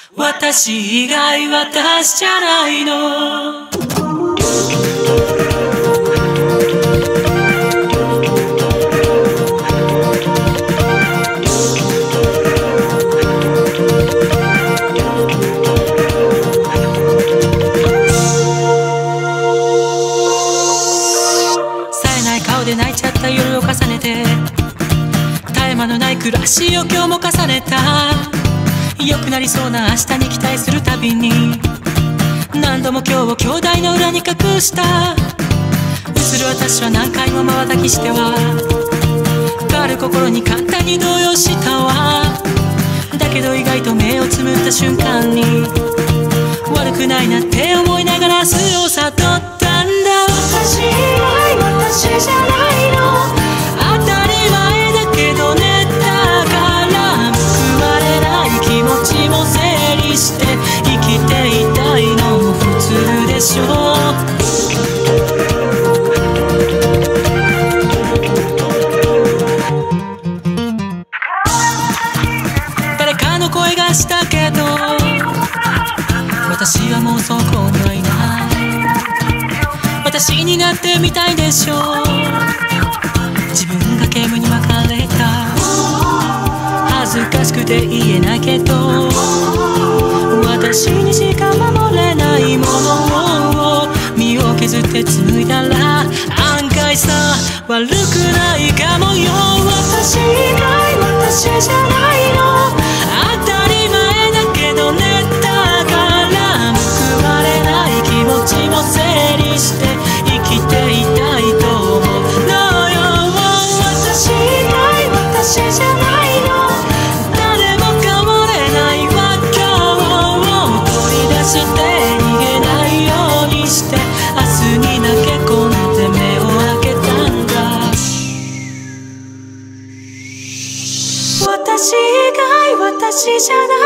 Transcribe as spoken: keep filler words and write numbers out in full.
私以外私じゃないの。冴えない顔で泣いちゃった夜を重ねて、絶え間のない暮らしを今日も重ねた。良くなりそうな明日に期待するたびに、何度も今日を兄弟の裏に隠した。映る私は何回も瞬きしては変わる心に簡単に動揺したわ。だけど意外と目をつむった瞬間に悪くないなって思いながら素を悟ったんだ。私以外私じゃないの。当たり前だけどね、だから報われない気持ちも整理して生きていたいのも普通でしょう。誰かの声がしたけど私はもうそこにはいない。私になってみたいでしょう。自分が煙に巻かれた。恥ずかしくて言えないけど私にしか守れないものを身を削って紡いだら案外さ悪くないかもよ。私以外私じゃないの。当たり前だけどね、だから報われない気持ちも整理して生きていたいと思うのよ。私以外私じゃないの。誰も変われないわ。今日を取り出して逃げないようにして明日に投げ込んで目を開けたんだ。私以外私じゃない